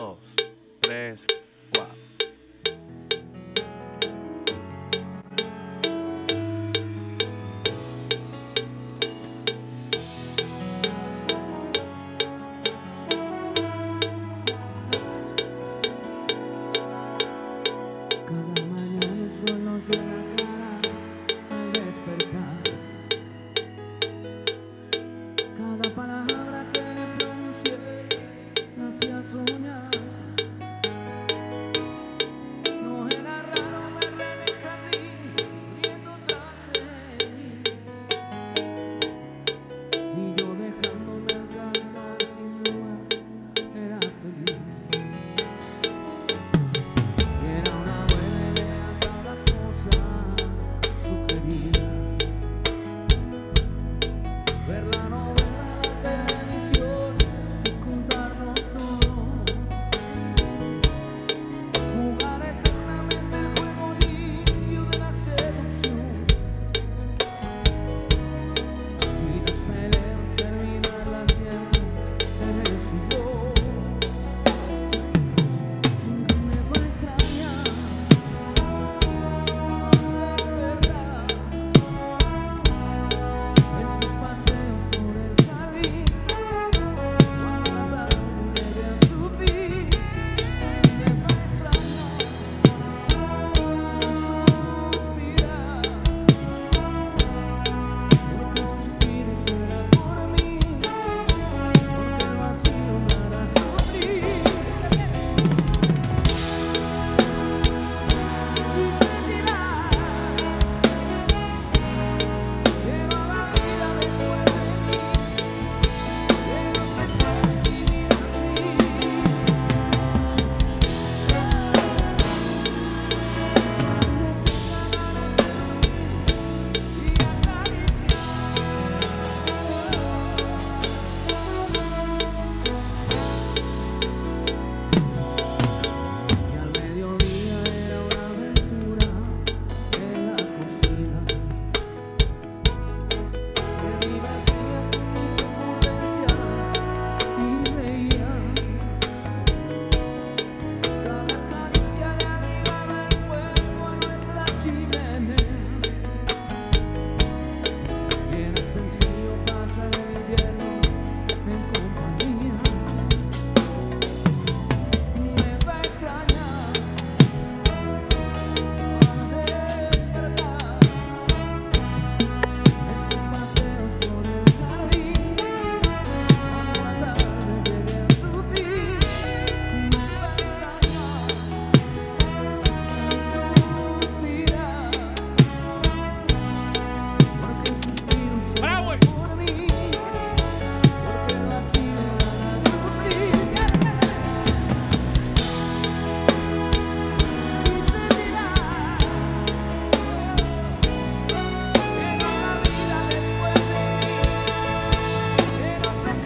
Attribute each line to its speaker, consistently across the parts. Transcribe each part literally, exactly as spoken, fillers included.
Speaker 1: dos, tres, cuatro.
Speaker 2: Cada mañana el sol nos ve la cara al despertar. Cada palabra que le pronuncié me hacía soñar. No era raro verla en el jardín, riendo tras de mí, y yo dejándome alcanzar, sin duda era feliz. Era una buena idea cada cosa sugerida. Ver la novela, la televisión y contarnos todo. Jugar eternamente el juego limpio de la seducción. Y las peleas terminarlas siempre él y yo. Nunca me va a extrañar despertar en sus paseos por el jardín, cuando la tarde llegue a su fin. Me va a extrañar suspirar, porque el suspiro será por mí, porque el vacío me hará sufrir. Y sentirá que no habrá vida después de mí, que no se puede vivir así. Cuando tenga ganas de dormir y acariciar, y al mediodía era una aventura en la cocina. Se divertía con mis ocurrencias y reía. Cada caricia le avivaba el fuego a nuestra chimenea. Y era sencillo pasar el invierno en compañía. Me va a extrañar al despertar en sus paseos por el jardín, cuando la tarde llegue a su fin. Me va a extrañar suspirar, porque el suspiro será por mí, porque el vacío me hará sufrir. Y sentirá que no habrá vida después de mí, que no se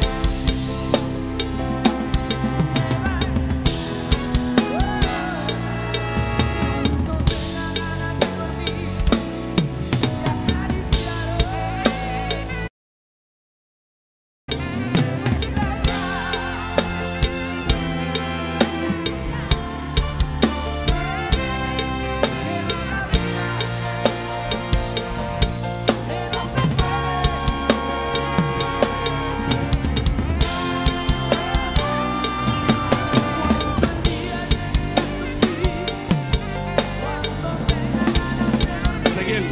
Speaker 2: cuando tenga ganas de dormir y acariciar.
Speaker 1: Ezequiel.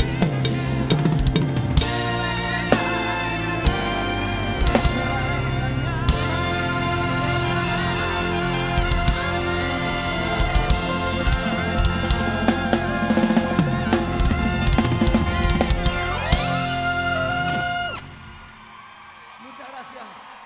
Speaker 2: Muchas gracias.